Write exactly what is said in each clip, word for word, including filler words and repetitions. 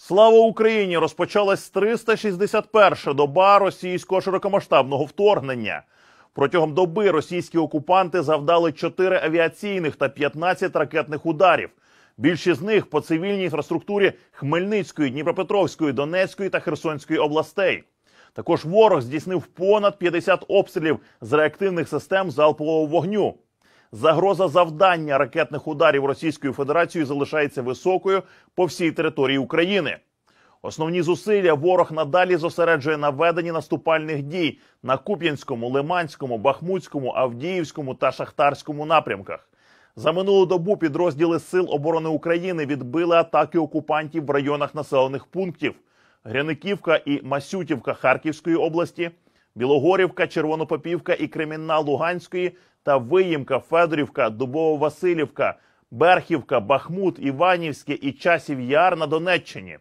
Слава Україні! Розпочалась триста шістдесят перша доба російського широкомасштабного вторгнення. Протягом доби російські окупанти завдали чотири авіаційних та п'ятнадцять ракетних ударів. Більшість з них по цивільній інфраструктурі Хмельницької, Дніпропетровської, Донецької та Херсонської областей. Також ворог здійснив понад п'ятдесят обстрілів з реактивних систем залпового вогню. Загроза завдання ракетних ударів Російською Федерацією залишається високою по всій території України. Основні зусилля ворог надалі зосереджує на веденні наступальних дій на Куп'янському, Лиманському, Бахмутському, Авдіївському та Шахтарському напрямках. За минулу добу підрозділи Сил оборони України відбили атаки окупантів в районах населених пунктів Гряниківка і Масютівка Харківської області, Білогорівка, Червонопопівка і Кремінна Луганської та Виїмка, Федорівка, Дубово-Василівка, Берхівка, Бахмут, Іванівське і Часів Яр на Донеччині.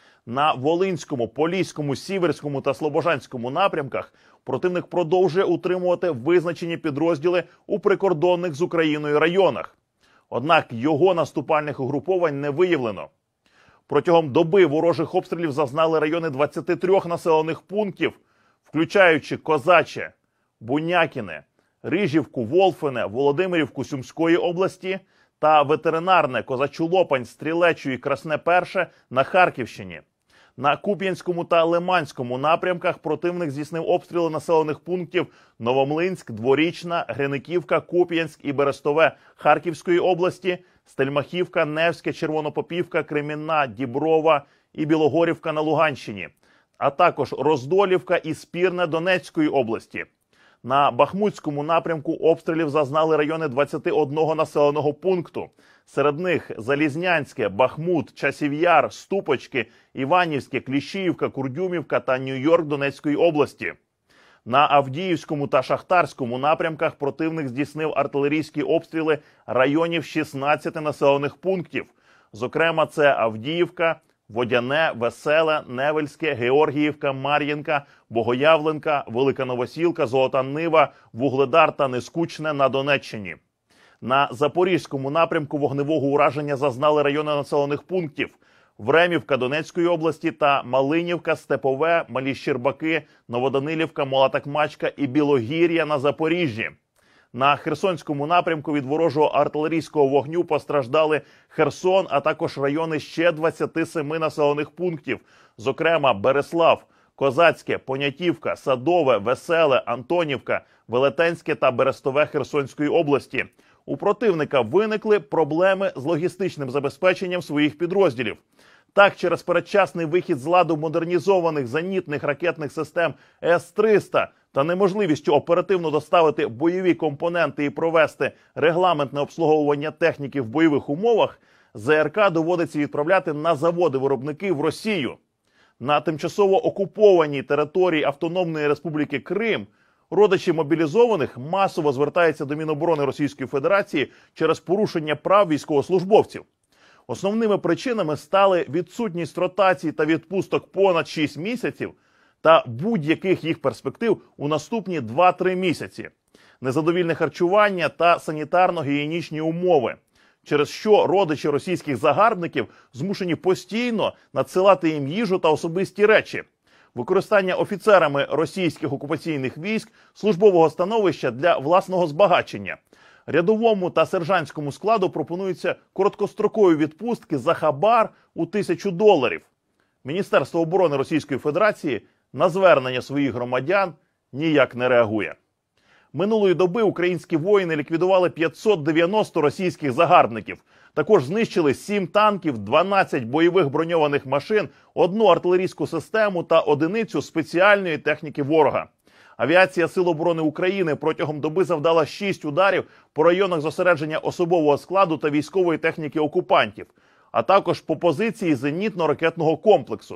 На Волинському, Поліському, Сіверському та Слобожанському напрямках противник продовжує утримувати визначені підрозділи у прикордонних з Україною районах. Однак його наступальних угруповань не виявлено. Протягом доби ворожих обстрілів зазнали райони двадцяти трьох населених пунктів, включаючи Козаче, Бунякіне, Рижівку, Волфине, Володимирівку Сумської області та ветеринарне Козачу-Лопань, Стрілечу і Красне-Перше на Харківщині. На Куп'янському та Лиманському напрямках противник здійснив обстріли населених пунктів Новомлинськ, Дворічна, Гриниківка, Куп'янськ і Берестове Харківської області, Стельмахівка, Невське, Червонопопівка, Кремінна, Діброва і Білогорівка на Луганщині, а також Роздолівка і Спірне Донецької області. На Бахмутському напрямку обстрілів зазнали райони двадцяти одного населеного пункту. Серед них Залізнянське, Бахмут, Часів Яр, Ступочки, Іванівське, Кліщіївка, Курдюмівка та Нью-Йорк Донецької області. На Авдіївському та Шахтарському напрямках противник здійснив артилерійські обстріли районів шістнадцяти населених пунктів. Зокрема, це Авдіївка, Водяне, Веселе, Невельське, Георгіївка, Мар'їнка, Богоявленка, Велика Новосілка, Золота Нива, Вугледар та Нескучне на Донеччині. На Запорізькому напрямку вогневого ураження зазнали райони населених пунктів Времівка Донецької області та Малинівка, Степове, Малі Щербаки, Новоданилівка, Мола-Такмачка і Білогір'я на Запоріжжі. На Херсонському напрямку від ворожого артилерійського вогню постраждали Херсон, а також райони ще двадцяти семи населених пунктів, зокрема Береслав, Козацьке, Понятівка, Садове, Веселе, Антонівка, Велетенське та Берестове Херсонської області. У противника виникли проблеми з логістичним забезпеченням своїх підрозділів. Так, через передчасний вихід з ладу модернізованих зенітних ракетних систем С триста та неможливістю оперативно доставити бойові компоненти і провести регламентне обслуговування техніки в бойових умовах, ЗРК доводиться відправляти на заводи-виробники в Росію. На тимчасово окупованій території Автономної Республіки Крим родичі мобілізованих масово звертаються до Міноборони Російської Федерації через порушення прав військовослужбовців. Основними причинами стали відсутність ротацій та відпусток понад шість місяців та будь-яких їх перспектив у наступні два-три місяці, незадовільне харчування та санітарно-гігієнічні умови, через що родичі російських загарбників змушені постійно надсилати їм їжу та особисті речі, використання офіцерами російських окупаційних військ службового становища для власного збагачення. Рядовому та сержантському складу пропонуються короткострокові відпустки за хабар у тисячу доларів. Міністерство оборони Російської Федерації на звернення своїх громадян ніяк не реагує. Минулої доби українські воїни ліквідували п'ятсот дев'яносто російських загарбників. Також знищили сім танків, дванадцять бойових броньованих машин, одну артилерійську систему та одиницю спеціальної техніки ворога. Авіація Сил оборони України протягом доби завдала шість ударів по районах зосередження особового складу та військової техніки окупантів, а також по позиції зенітно-ракетного комплексу.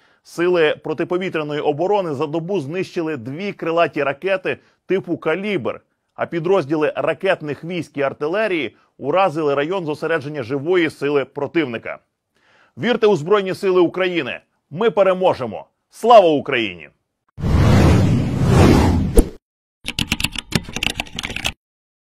Сили протиповітряної оборони за добу знищили дві крилаті ракети типу «Калібр», а підрозділи ракетних військ і артилерії уразили район зосередження живої сили противника. Вірте у Збройні Сили України! Ми переможемо! Слава Україні!